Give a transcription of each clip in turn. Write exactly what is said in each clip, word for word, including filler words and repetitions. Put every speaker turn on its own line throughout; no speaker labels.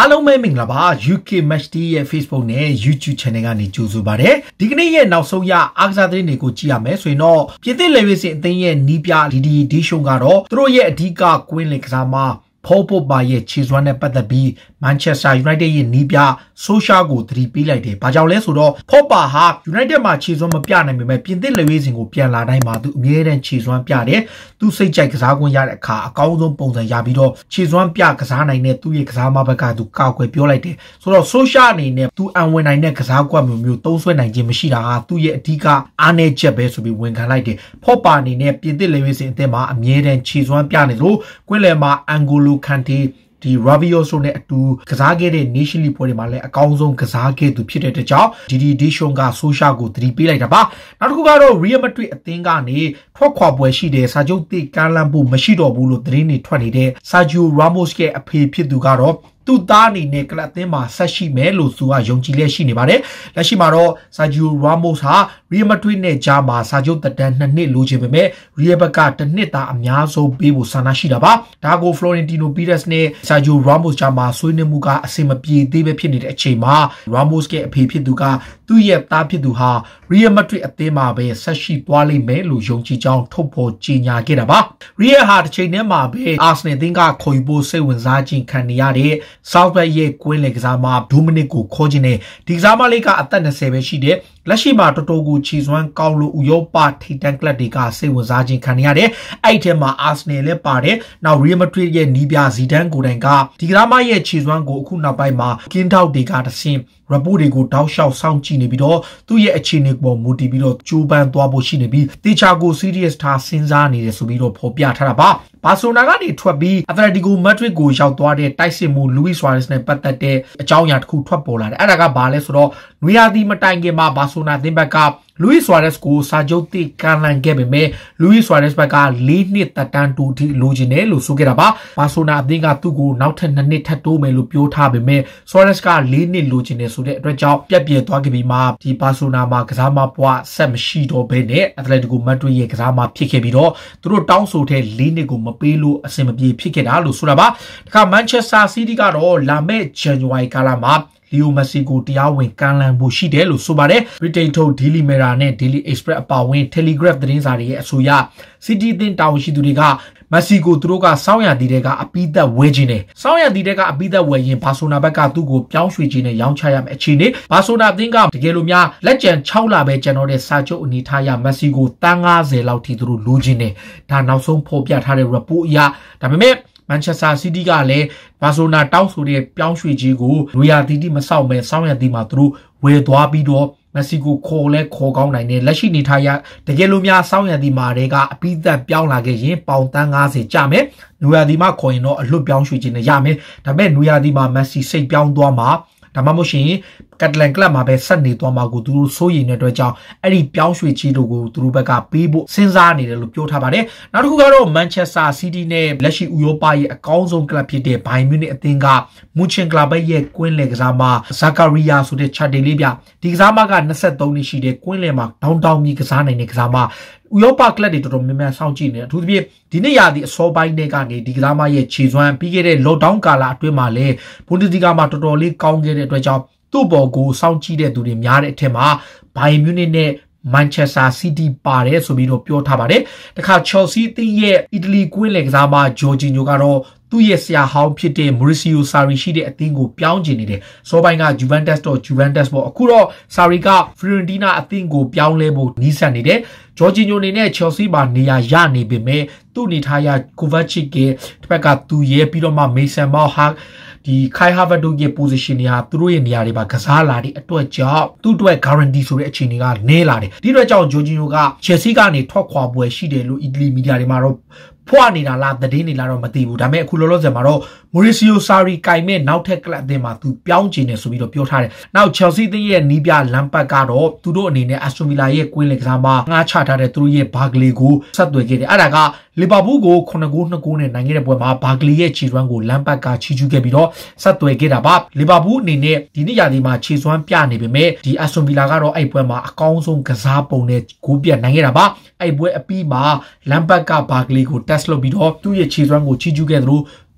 အားလုံးပဲမင်္ဂလာပါ U K Match Day ရဲ့ Facebook နဲ့ YouTube Channel ကနေကြိုဆိုပါရစေဒီကနေ့ရဲ့နောက်ဆုံးရအားကစားသတင်းတွေကိုကြည့်ရမယ်ဆိုရင်တော့ပြည်သစ်လေဝစ်စင်အသင်းရဲ့နီးပြ D D Deschamps ကတော့သူတို့ရဲ့အဓိကကွင်းလင်ကစားမှာဖော်ပို့ပါရဲ့ခြေစွမ်းနဲ့ပတ်သက်ပြီး Manchester United ရဲ့နီးပြ Social ကိုသတိပေးလိုက်တယ်။ဘာကြောင့်လဲဆိုတော့ဖော်ပါဟာ United မှာခြေစွမ်းမပြနိုင်ပေမဲ့ပြင်သစ်လေဝစ်စင်ကိုပြန်လာတိုင်းမှာသူအမြဲတမ်းခြေစွမ်းပြတယ်။သူစိတ်ကြိုက်ကစားခွင့်ရတဲ့အခါအကောင်းဆုံးပုံစံရပြီးတော့ခြေစွမ်းပြကစားနိုင်တဲ့သူ့ရဲ့ကစားမဘက်ကသူကောက်ွယ်ပြောလိုက်တယ်။ဆိုတော့ Social အနေနဲ့သူအံဝင်နိုင်တဲ့ကစားကွက်မျိုးမျိုးသုံးဆွဲနိုင်ခြင်းမရှိတာဟာသူ့ရဲ့အဓိကအားနည်းချက်ပဲဆိုပြီးဝန်ခံလိုက်တယ်။ဖော်ပါအနေနဲ့ပြင်သစ်လေဝစ်စင်အသင်းမှာအမြဲတမ်းခြေစွမ်းပြနေလို့ကွင်းလယ်မှာ N'Golo Kanteဒီ Rabiot ဆိုနဲ့အတူကစားခဲ့တဲ့ Nation League ပွဲတွေမှာလည်းအကောင်းဆုံးကစားခဲ့သူဖြစ်တဲ့အတွက်ကြောင့် D D Deschamps က Social ကိုသတိပေးလိုက်တာပါနောက်တစ်ခုကတော့ Real Madrid အသင်းကနေထွက်ခွာပွဲရှိတဲ့စာချုပ်သစ်ကမ်းလှမ်းဖို့မရှိတော့ဘူးလို့သတင်းတွေထွက်နေတဲ့ Sergio Ramos ရဲ့အဖေဖြစ်သူကတော့သူသားအနေနဲ့ကလပ်အသင်းမှာဆက်ရှိမယ်လို့သူကယုံကြည်လက်ရှိနေပါတယ်လက်ရှိမှာတော့ Sergio Ramos ဟာ Real Madrid နဲ့ကြားမှာစာချုပ်သက်တမ်းနှစ်နှစ်လိုချင်ပေမဲ့ Real ဘက်ကတစ်နှစ်သာအများဆုံးပေးဖို့ဆန္ဒရှိတာပါဒါကို Florentino Perez နဲ့ Sergio Ramos ကြားမှာဆွေးနွေးမှုကအဆင်မပြေသေးပဲဖြစ်နေတဲ့အချိန်မှာ Ramos ရဲ့အဖေဖြစ်သူကသူ့ရဲ့သားဖြစ်သူဟာ Real Madrid အသင်းမှာပဲဆက်ရှိသွားလိမ့်မယ်လို့ယုံကြည်ကြောင်းထုတ်ဖော်ကြေညာခဲ့တာပါ Real ဟာတစ်ချိန်တည်းမှာပဲ Arsenal အသင်းကခေါ်ယူဖို့စိတ်ဝင်စားခြင်းခံနေရတဲ့ Southgate ရဲ့ကွင်းလေကစားမ Dominic ကိုခေါ်ခြင်းနဲ့ဒီကစားမလေးကအသက်၂၀ပဲရှိတဲ့လက်ရှိမှာတော်တော်ကိုခြေစွမ်းကောင်းလို့ဥရောပထိပ်တန်းကလပ်တွေကစိတ်ဝင်စားခြင်းခံနေရတယ်အဲ့ဒီထဲမှာ Arsenal လည်းပါတယ်နောက် Real Madrid ရဲ့နီးပြ Zidane ကိုယ်တိုင်ကဒီကစားမရဲ့ခြေစွမ်းကိုအခုနောက်ပိုင်းမှာကင်းထောက်တွေကတဆင့်report တွေကိုတောက်လျှောက်စောင့်ကြည့်နေပြီးတော့သူ့ရဲ့အခြေအနေပေါ်မူတည်ပြီးတော့ကြိုးပမ်းသွားဖို့ရှိနေပြီးတေချာကို serious ထားစဉ်းစားနေတယ်ဆိုပြီးတော့ဖော်ပြထားတာပါဘာဆိုနာကနေထွက်ပြီး Atletico Madrid ကိုရောက်သွားတဲ့တိုက်စစ်မှု Luis Suarez နဲ့ပတ်သက်တဲ့အကြောင်းအရာတစ်ခုထွက်ပေါ်လာတယ်အဲ့ဒါကဘာလဲဆိုတော့နွေရာသီမတိုင်ခင်မှာဘာဆိုနာအသင်းဘက်ကLuis Suarez ကိုစာချုပ်သစ်ကမ်းလှမ်းခဲ့ပေမဲ့ Luis Suarez ဘက်က၄နှစ်သက်တမ်းတိုးထိလိုချင်တယ်လို့ဆိုခဲ့တာပါဘာဆိုနာအသင်းကသူ့ကိုနောက်ထပ်၂နှစ်ထပ်တိုးမယ်လို့ပြောထားပေမဲ့ Suarez က၄နှစ်လိုချင်တယ်ဆိုတဲ့အတွက်ကြောင့်ပြက်ပြဲသွားခဲ့ပြီးမှဒီဘာဆိုနာမှာကစားမပွားဆက်မရှိတော့ဘဲနဲ့ Atletico Madrid ရဲ့ကစားမဖြစ်ခဲ့ပြီးတော့သူတို့တောင်းဆိုတဲ့၄နှစ်ကိုမပေးလို့အဆင်မပြေဖြစ်ခဲ့တာလို့ဆိုတာပါတခါ Manchester City ကတော့လာမယ့် January ကာလမှာLeo Messi ကိုတရားဝင်ကမ်းလှမ်းဖို့ရှိတယ်လို့ဆိုပါတယ် Britain ထုတ် Daily Mirror နဲ့ Daily Express အပါအဝင် Telegraph သတင်းစာတွေရဲ့အဆိုအရ City အသင်းတာဝန်ရှိသူတွေက Messi ကိုသူတို့ကစောင်းရသည်တွေကအပိသက်ဝဲခြင်းနဲ့စောင်းရသည်တွေကအပိသက်ဝဲရင်ဘာဆိုနာဘက်ကသူ့ကိုပြောင်းရွှေ့ခြင်းနဲ့ရောင်းချရမယ့်အခြေအနေဘာဆိုနာအသင်းကတကယ်လို့များလက်ကျန်၆လပဲကျွန်တော်တဲ့စာချုပ်အနေထားရ Messi ကိုတန်း၅၀လောက်ထိသူတို့လိုချင်တယ်ဒါနောက်ဆုံးဖော်ပြထားတဲ့ report အရဒါပေမဲ့Manchester City ကလည်းဘာဆိုနာတောင်းဆိုတဲ့ပြောင်းရွှေ့ခြင်းကိုနွေရာသီတိမဆောက်မဲ့စောင်းရသီမှာသူတို့ဝယ်သွားပြီးတော့မက်ဆီကိုခေါ်လဲခေါ်ကောင်းနိုင်တယ်လက်ရှိနေထားရတကယ်လို့များစောင်းရသီမှာတွေကအပိသက်ပြောင်းလာခဲ့ရင်ပေါင်တန်း၅၀ကျမယ်နွေရာသီမှာခေါ်ရင်တော့အလွတ်ပြောင်းရွှေ့ခြင်းနဲ့ရမယ်ဒါပေမဲ့နွေရာသီမှာမက်ဆီစိတ်ပြောင်းသွားမှာဒါမှမဟုတ်ရှင်ကက်တလန်ကလပ်မှာပဲဆက်နေသွားမှာကိုသူတို့စိုးရိမ်တဲ့အတွက်ကြောင့်အဲ့ဒီပြောင်းရွှေ့ချီတို့ကိုသူတို့ဘက်ကပေးဖို့စဉ်းစားနေတယ်လို့ပြောထားပါတယ်နောက်တစ်ခုကတော့ Manchester City နဲ့လက်ရှိဥရောပရဲ့အကောင်းဆုံးကလပ်ဖြစ်တဲ့ Bayern Munich အသင်းက Mönchengladbach ရဲ့ကွင်းလယ်ကစားမ Zakaria ဆိုတဲ့ chat လေးပြဒီကစားမက၂၃နှစ်ရှိတဲ့ကွင်းလယ်မှာတောင်းတောင်းပြီးကစားနိုင်တဲ့ကစားမဥရောပကလပ်တွေတော်တော်များများစောင့်ကြည့်နေတယ်အထူးသဖြင့်ဒီနေ့ရာသီအစောပိုင်းတွေကနေဒီကစားမရဲ့ခြေစွမ်းပြီးခဲ့တဲ့ lockdown ကာလအတွင်းမှာလည်း Bundesliga မှာတော်တော်လေးကောင်းခဲ့တဲ့အတွက်ကြောင့်သူ့ဘော်ကိုစောင့်ကြည့်တဲ့သူတွေများတဲ့အထက်မှာ Bayern Munich နဲ့ Manchester City ပါတယ်ဆိုပြီးတော့ပြောထားပါတယ်တခါ Chelsea အသင်းရဲ့အီတလီကွင်းလယ်ကစားမ Jorginho ကတော့သူ့ရဲ့ဆရာဟောင်းဖြစ်တဲ့ Maurizio Sarri ရှိတဲ့အသင်းကိုပြောင်းချင်နေတယ်။စောပိုင်းက Juventus တော့ Juventus ပေါ့အခုတော့ Sarri က Fiorentina အသင်းကိုပြောင်းလဲဖို့နီးစပ်နေတယ်။ Jorginho အနေနဲ့ Chelsea မှာနေရာရနေပေမဲ့သူ့နေထားရ Kovacic ရဲ့တစ်ဖက်ကသူရဲ့ပြီးတော့မှ Mason Mount ဟာဒီ Kai Havertz တို့ရဲ့ position တွေဟာသူတို့ရဲ့နေရာတွေပါကစားလာတဲ့အတွက်ကြောင့်သူ့အတွက် guarantee ဆိုတဲ့အခြေအနေကနည်းလာတယ်။ဒီအတွက်ကြောင့် Jorginho က Chelsea ကနေထွက်ခွာပွဲရှိတယ်လို့ Italy media တွေမှာတော့ဖွာနေတာလားသတင်းနေလားတော့မသိဘူးဒါပေမဲ့အခုလောလောဆယ်မှာတော့ Maurizio Sarri ကင်မဲ့နောက်ထပ်ကလပ်အသင်းမှာသူပြောင်းချင်တယ်ဆိုပြီးတော့ပြောထားတယ်။နောက် Chelsea အသင်းရဲ့နီးပြလမ်ပတ်ကတော့သူတို့အနေနဲ့ Aston Villa ရဲ့ကွင်းလယ်ကစားမငါးချထားတဲ့သူတို့ရဲ့ Barkley ကိုဆက်သွယ်ခဲ့တယ်။အဲ့ဒါက Liverpool ကိုခုနှစ်ဂိုးနှစ်ဂိုးနဲ့နိုင်ခဲ့တဲ့ပွဲမှာ Barkley ရဲ့ခြေစွမ်းကိုလမ်ပတ်ကချီးကျူးခဲ့ပြီးတော့ဆက်သွယ်ခဲ့တာပါ။ Liverpool အနေနဲ့ဒီနေ့ရာသီမှာခြေစွမ်းပြနေပေမဲ့ဒီ Aston Villa ကတော့အဲ့ပွဲမှာအကောင်းဆုံးကစားပုံနဲ့ဂိုးပြတ်နိုင်ခဲ့တာပါ။အဲ့ပွဲအပြီးမှာလမ်ပတ်က Barkley ကို test လုပ်ပြီးတော့သူ့ရဲ့ခြေစွမ်းကိုချီးကျူးခဲ့သလို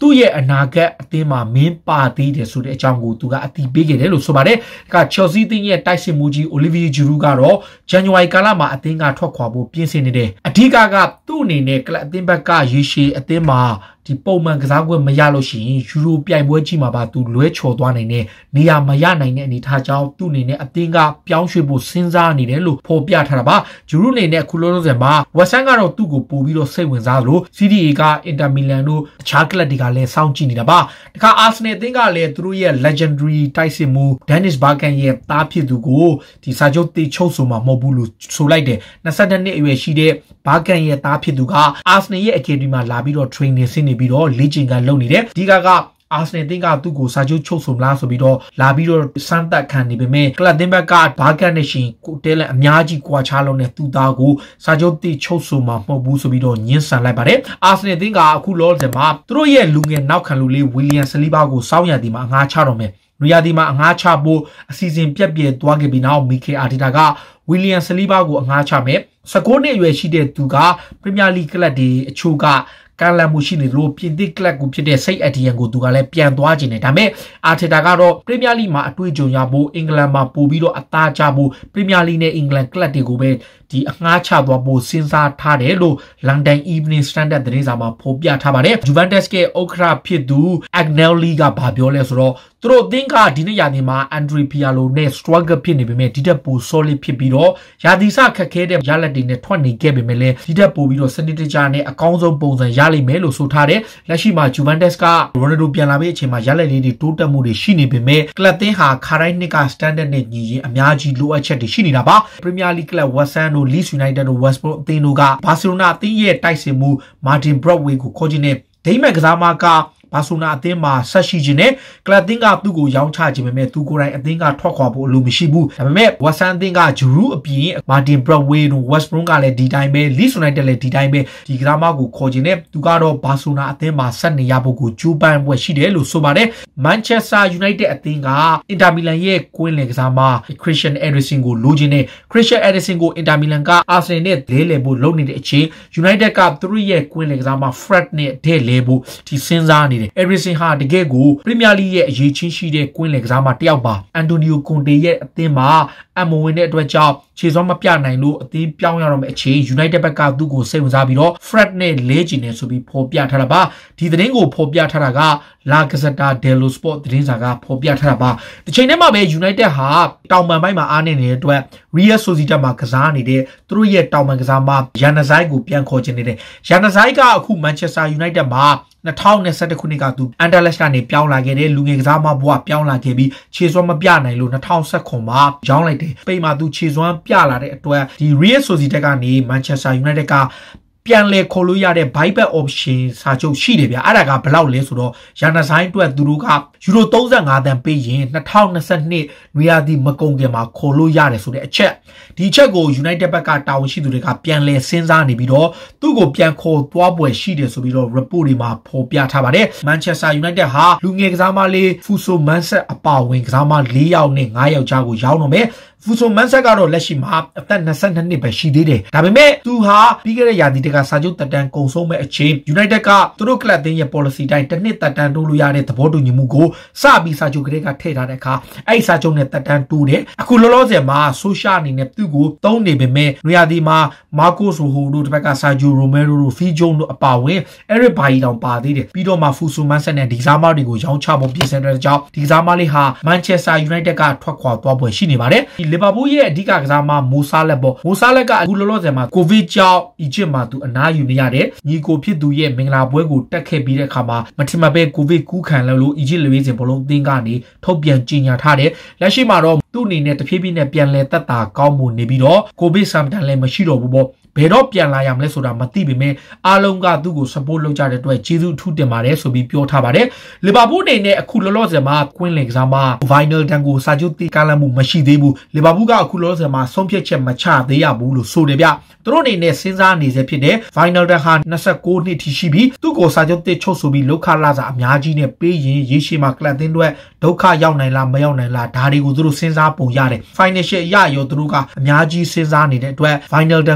သူ့ရဲ့အနာဂတ်အသင်းမှာမင်းပါသေးတယ်ဆိုတဲ့အကြောင်းကိုသူကအတိပေးခဲ့တယ်လို့ဆိုပါတယ်။က Chelsea အသင်းရဲ့တိုက်စစ်မှုကြီး Olivier Giroud ကတော့ January ကာလမှာအသင်းကထွက်ခွာဖို့ပြင်ဆင်နေတယ်။အဓိကကသူ့အနေနဲ့ကလပ်အသင်းဘက်ကရေရှည်အသင်းမှာဒီပုံမှန်ကစားကွက်မရလို့ရှိရင်ယူရိုပြိုင်ပွဲကြီးမှာပါသူလွဲချော်သွားနိုင်တဲ့နေရာမရနိုင်တဲ့အနေအထားကြောင့်သူ့အနေနဲ့အသင်းကပြောင်းရွှေ့ဖို့စဉ်းစားနေတယ်လို့ဖော်ပြထားတာပါဂျူရူအနေနဲ့အခုလောလောဆယ်မှာဝက်ဆန်ကတော့သူ့ကိုပို့ပြီးတော့စိတ်ဝင်စားလို့ စီ ဒီ အေ ကအင်တာမီလန်တို့တခြားကလပ်တွေကလည်းစောင့်ကြည့်နေတာပါတခါအာဆင်နယ်အသင်းကလည်းသူတို့ရဲ့ legendary တိုက်စစ်မှု Dennis Bergkamp ရဲ့သားဖြစ်သူကိုဒီစာချုပ်တိချုပ်ဆိုမှာမဟုတ်ဘူးလို့ဆိုလိုက်တယ်၂၂နှစ်အရွယ်ရှိတဲ့ Bergkamp ရဲ့သားဖြစ်သူကအာဆင်နယ်ရဲ့ academy မှာလာပြီးတော့ training ဆင်းနေပြီးတော့လေ့ကျင့်ခန်းလုပ်နေတယ်ဒီကကအာဆင်နယ်တင်ကသူ့ကိုစာချုပ်ချုပ်ဆိုမလားဆိုပြီးတော့လာပြီးတော့စမ်းသပ်ခံနေပေမဲ့ကလပ်တင်ဘက်ကဘာကန်နဲ့ရှင်ကိုတဲလန်အများကြီးကွာခြားလုံးနဲ့သူ့သားကိုစာချုပ်တိချုပ်ဆိုမှာမဟုတ်ဘူးဆိုပြီးတော့ညှင်းဆန်လိုက်ပါတယ်အာဆင်နယ်တင်ကအခုလောဆယ်မှာသူတို့ရဲ့လူငယ်နောက်ခံလူလေးဝီလီယံဆလီဘာကိုစောင်းရသည်မှာအငှားချတော့မယ်နူယာဒီမှာအငှားချဖို့အစီအစဉ်ပြက်ပြဲသွားခဲ့ပြီးနောက်မီကေအာတီတာကဝီလီယံဆလီဘာကိုအငှားချမယ်၁၉နှစ်အရွယ်ရှိတဲ့သူကပရီးမီယာလိကလပ်တွေအချို့ကကလမှုရှိနေလို့ပြင်သစ်ကလပ်ကိုဖြစ်တဲ့စိတ်အတီယန်ကိုသူကလည်းပြန်သွားခြင်းနဲ့ဒါပေမဲ့အာတီတာကတော့ပရီးမီယာလိမှာအတွေ့အကြုံရဖို့အင်္ဂလန်မှာပို့ပြီးတော့အသားချဖို့ပရီးမီယာလိနဲ့အင်္ဂလန်ကလပ်တွေကိုပဲဒီအငှားချသွားဖို့စဉ်းစားထားတယ်လို့ London Evening Standard သတင်းစာမှာဖော်ပြထားပါတယ်။ Juventus ရဲ့ဥက္ကဋ္ဌဖြစ်သူ Agnelli ကဘာပြောလဲဆိုတော့သူတို့အသင်းကဒီနေ့ရာသီမှာ Andre Pirlo နဲ့ struggle ဖြစ်နေပေမဲ့ဒီတက်ပို solid ဖြစ်ပြီးတော့ရာသီစခက်ခဲတဲ့ရလဒ်တွေနဲ့ထွက်နေခဲ့ပေမဲ့လည်းဒီတက်ပိုပြီးတော့စနစ်တကျနဲ့အကောင်းဆုံးပုံစံရလိမ့်မယ်လို့ဆိုထားတယ်။လက်ရှိမှာ Juventus က Ronaldo ပြန်လာပြီးအချိန်မှာရလဒ်လေးတွေတိုးတက်မှုတွေရှိနေပေမဲ့ကလပ်သင်းဟာခါတိုင်းနှစ်က standard နဲ့ညီရင်အများကြီးလိုအပ်ချက်တွေရှိနေတာပါ။ Premier League ကလပ် West Ham တို့ Leeds United တို့ West Brom အသင်းတို့ကဘာစီလိုနာအသင်းရဲ့တိုက်စစ်မှု Martin Braithwaite ကိုခေါ်ခြင်းနဲ့ဒိမတ်ကစားမကဘာဆိုနာအသင်းမှာဆက်ရှိခြင်းနဲ့ကလပ်သင်းကသူ့ကိုရောင်းချခြင်းပေမဲ့သူကိုယ်တိုင်အသင်းကထွက်ခွာဖို့အလိုမရှိဘူးဒါပေမဲ့ဝက်ဆန်အသင်းကဂျရူးအပြင်မာတင်ဘရက်ဝေးတို့ဝက်စ်ဘရွန်းကလည်းဒီတိုင်းပဲလီစ်ယူနိုက်တက်လည်းဒီတိုင်းပဲဒီကစားမကိုခေါ်ခြင်းနဲ့သူကတော့ဘာဆိုနာအသင်းမှာဆက်နေရဖို့ကိုကြိုးပမ်းပွဲရှိတယ်လို့ဆိုပါတယ်မန်ချက်စတာယူနိုက်တက်အသင်းကအင်တာမီလန်ရဲ့ကွင်းလယ်ကစားမခရစ်စတန်အက်ရစ်ဆင်ကိုလိုချင်တဲ့ခရစ်စတန်အက်ရစ်ဆင်ကိုအင်တာမီလန်ကအာဆင်နယ်နဲ့လဲလှယ်ဖို့လုပ်နေတဲ့အချိန်ယူနိုက်တက်ကသူတို့ရဲ့ကွင်းလယ်ကစားမဖရက်နဲ့ဒဲလဲဖို့ဒီစဉ်းစားနေတယ်အက်ရစ်ဆင်ဟာတကယ်ကိုပရီးမီယာလိရဲ့အရေးချင်းရှိတဲ့ကွင်းလယ်ကစားမတယောက်ပါအန်တိုနီယိုကွန်တေရဲ့အသင်းမှာအမဝင်တဲ့အတွက်ကြောင့်ခြေစွမ်းမပြနိုင်လို့အသင်းပြောင်းရတော့မယ့်အခြေယူနိုက်တက်ဘက်ကသူ့ကိုစိတ်ဝင်စားပြီးတော့ Fred နဲ့လဲချင်တယ်ဆိုပြီးဖော်ပြထားတာပါဒီသတင်းကိုဖော်ပြထားတာက La Gazzetta dello Sport သတင်းစာကဖော်ပြထားတာပါဒီချိန်ထဲမှာပဲ United ဟာတောင်ပံပိုင်းမှာအားနေနေတဲ့အတွက် Real Sociedad မှာကစားနေတဲ့သူတို့ရဲ့တောင်ပံကစားမ Januzaj ကိုပြန်ခေါ်ချင်နေတယ် Januzaj ကအခု Manchester United မှာ၂၀၂၁ခုနှစ်ကသူအန်ဒါလက်စ်ကနေပြောင်းလာခဲ့တဲ့လူငယ်ကစားမဘွားပြောင်းလာခဲ့ပြီးခြေစွမ်းမပြနိုင်လို့၂၀၁၉မှာရောင်းလိုက်တယ်ပိတ်မှာသူခြေစွမ်းပြလာတဲ့အတွက်ဒီ Real Sociedad ကနေ Manchester United ကပြန်လဲခေါ်လို့ရတဲ့ buyback option စာချုပ်ရှိတယ်ဗျအဲ့ဒါကဘယ်လောက်လဲဆိုတော့ယာနာဆိုင်အတွက်သူတို့ကယူရို၃၅တန်ပေးရင်၂၀၂၂နွေရာသီမကုန်ခင်မှာခေါ်လို့ရတယ်ဆိုတဲ့အချက်ဒီအချက်ကို United ဘက်ကတာဝန်ရှိသူတွေကပြန်လဲစဉ်းစားနေပြီးတော့သူ့ကိုပြန်ခေါ်သွားပွဲရှိတယ်ဆိုပြီးတော့ report တွေမှာဖော်ပြထားပါတယ် Manchester United ဟာလူငယ်ကစားမလေး Fuso Manset အပါဝင်ကစားမ၄ယောက်နဲ့၅ယောက်ကြားကိုရောင်းတော့မယ်ဖူဆိုမန်ဆက်ကတော့လက်ရှိမှာအသက်၂၂နှစ်ပဲရှိသေးတယ်ဒါပေမဲ့သူဟာပြီးခဲ့တဲ့ရာသီတကစာချုပ်တက်တန်းကုံဆုံးမဲ့အချိန် United ကသူတို့ကလပ်တင်းရဲ့ policy တိုင်းတစ်နှစ်တက်တန်းတိုးလို့ရတဲ့သဘောတူညီမှုကိုစပြီးစာချုပ်ကလေးကထည့်ထားတဲ့အခါအဲ့ဒီစာချုပ်နဲ့တက်တန်းတိုးတယ်အခုလောလောဆယ်မှာဆိုရှာအနေနဲ့သူ့ကိုသုံးနေပေမဲ့နွေရာသီမှာမာကိုစ်ရိုဟိုတို့တစ်ဖက်ကဆာဂျိုရိုမဲရိုတို့ဖီဂျုံတို့အပါဝင်အဲ့ဒီဘာကြီးတောင်ပါသေးတယ်ပြီးတော့မှဖူဆိုမန်ဆက်နဲ့ဒီကစားမတွေကိုရောင်းချဖို့ပြင်ဆင်တဲ့ကြောင့်ဒီကစားမလေးဟာ Manchester United ကထွက်ခွာသွားပွဲရှိနေပါတယ်လီဗာပူးရဲ့အဓိကကစားမမိုဆာလက်ပေါ့မိုဆာလက်ကအခုလောလောဆယ်မှာကိုဗစ်ကြောင့်အီဂျစ်မှာသူအနားယူနေရတယ်ညီကိုဖြစ်သူရဲ့မင်္ဂလာပွဲကိုတက်ခဲ့ပြီးတဲ့အခါမှာမထင်မှတ်ပဲကိုဗစ်ကူးခံလို့လို့အီဂျစ်လူရေးစဉ်ဘလုံးအသင်းကနေထုတ်ပြန်ကြေညာထားတယ်လက်ရှိမှာတော့သူ့အနေနဲ့တဖြည်းဖြည်းနဲ့ပြန်လဲသက်သာကောင်းမှုနေပြီးတော့ကိုဗစ်ဆမ်တန်လည်းမရှိတော့ဘူးပေါ့ဘယ်တော့ပြန်လာရမလဲဆိုတာမသိပေမဲ့အားလုံးကသူ့ကို support လုပ်ကြတဲ့အတွက်ကျေးဇူးထူးတင်ပါတယ်ဆိုပြီးပြောထားပါတယ်လီဗာပူးအနေနဲ့အခုလောလောဆယ်မှာကွင်းလင်ကစားမ Vinyl တန်ကိုစာချုပ်တိကလမှုမရှိသေးဘူးလီဗာပူးကအခုလောလောဆယ်မှာဆုံးဖြတ်ချက်မချသေးရဘူးလို့ဆိုတယ်ဗျသူတို့အနေနဲ့စဉ်းစားနေစေဖြစ်တဲ့ Vinyl တန်ဟာ၂၉နှစ်ထိရှိပြီးသူ့ကိုစာချုပ်တိချုပ်ဆိုပြီးလောက်ခလာစာအများကြီးနဲ့ပေးရင်ရေရှည်မှာကလပ်တင်းတွေဒုက္ခရောက်နိုင်လားမရောက်နိုင်လားဒါတွေကိုသူတို့စဉ်းစားပုံရတယ် financial အရရောသူတို့ကအများကြီးစဉ်းစားနေတဲ့အတွက် Vinyl တန်ကိုတက်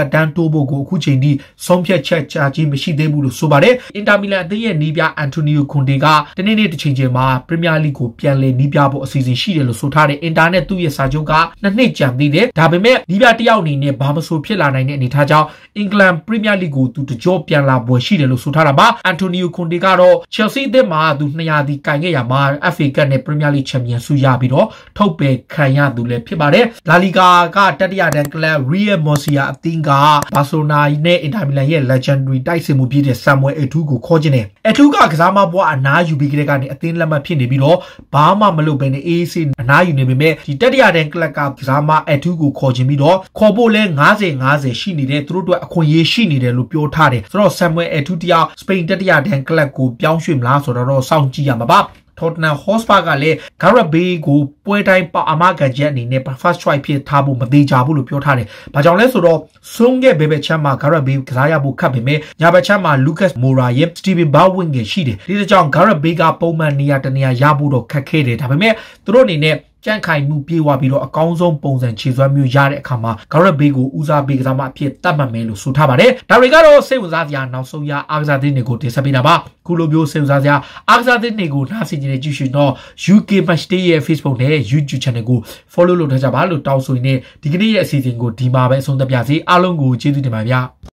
တန်းတိုးဖို့ကိုအခုချိန်ထိဆုံးဖြတ်ချက်ချခြင်းမရှိသေးဘူးလို့ဆိုပါတယ်အင်တာမီလန်အသင်းရဲ့နီးပြအန်တိုနီယိုခွန်တေကတနေ့နေ့တစ်ချိန်ချိန်မှာပရီးမီးယားလိကိုပြန်လည်နီးပြဖို့အစီအစဉ်ရှိတယ်လို့ဆိုထားတဲ့အင်တာနက်သူ့ရဲ့စာချုပ်ကနှစ်နှစ်ကြာသေးတယ်ဒါပေမဲ့နီးပြတယောက်အနေနဲ့ဘာမဆိုဖြစ်လာနိုင်တဲ့အနေအထားကြောင့်အင်္ဂလန်ပရီးမီးယားလိကိုသူတကြောပြန်လာပွဲရှိတယ်လို့ဆိုထားတာပါအန်တိုနီယိုခွန်တေကတော့ချယ်ဆီအသင်းမှာသူနှစ်ရာသီကင်ခဲ့ရမှာ F A ကပ်နဲ့ပရီးမီးယားလိချန်ပီယံဆုရပြီးတော့ထုတ်ပယ်ခံရသူလည်းဖြစ်ပါတယ်လာလီဂါကတတိယတန်းကလပ်ရီယယ်မော်စီယာအသင်းကဘာဆိုနာနဲ့အင်တာမီလန်ရဲ့ legendary တိုက်စစ်မှုပြည့်တဲ့ဆမ်မွယ်အထူးကိုခေါ်ခြင်းတယ်အထူးကကစားမဘွားအနားယူပြီးကြတဲ့ကနေအသင်းလက်မှတ်ဖြစ်နေပြီးတော့ဘာမှမလုပ်ဘဲနဲ့အေးအေးအနားယူနေပေမဲ့ဒီတတိယတန်းကလပ်ကကစားမအထူးကိုခေါ်ခြင်းပြီးတော့ခေါ်ဖို့လဲငါးဆယ်ငါးဆယ်ရှိနေတဲ့သူတို့အတွက်အခွင့်အရေးရှိနေတယ်လို့ပြောထားတယ်ဆိုတော့ဆမ်မွယ်အထူးတယောက်စပိန်တတိယတန်းကလပ်ကိုပြောင်းရွှေ့မလားဆိုတော့စောင့်ကြည့်ရမှာပါTottenham Hotspur ကလည်း Gareth Bale ကိုပွဲတိုင်းပါအမကန်ချက်အနေနဲ့ first choice ဖြစ်ထားဖို့မသေးကြဘူးလို့ပြောထားတယ်။ဘာကြောင့်လဲဆိုတော့ဆုံးခဲ့ဘယ်ဘက်ချမ်းမှာ Gareth Bale ကစားရဖို့ခက်ပေမဲ့ညာဘက်ချမ်းမှာ Lucas Moura ရဲ့ Steven Bergwijn ကရှိတယ်။ဒီကြောင့် Gareth Bale ကပုံမှန်နေရာတနေရာရဖို့တော့ခက်ခဲတယ်။ဒါပေမဲ့သူတို့အနေနဲ့ကြန့်ခိုင်မှုပြေဝပြီးတော့အကောင်းဆုံးပုံစံခြေစွမ်းမျိုးရတဲ့အခါမှာ Gareth Bale ကိုဦးစားပေးကစားမအဖြစ်တတ်မှတ်မယ်လို့ဆိုထားပါတယ်။ဒါတွေကတော့စိတ်ဝင်စားစရာနောက်ဆုံးရအားကစားသတင်းတွေကိုတင်ဆက်ပေးတာပါ။ခုလိုမျိုးစိတ်ဝင်စားစရာအားကစားသတင်းတွေကိုနားဆင်ကြတဲ့ကြည့်ရှင်တော့ U K Matchday ရဲ့ Facebook နဲ့ YouTube Channel ကို follow လုပ်ထားကြပါလို့တောင်းဆိုရင်းနဲ့ဒီကနေ့ရဲ့အစီအစဉ်ကိုဒီမှာပဲအဆုံးသတ်ပါစေ။အားလုံးကိုကျေးဇူးတင်ပါဗျာ။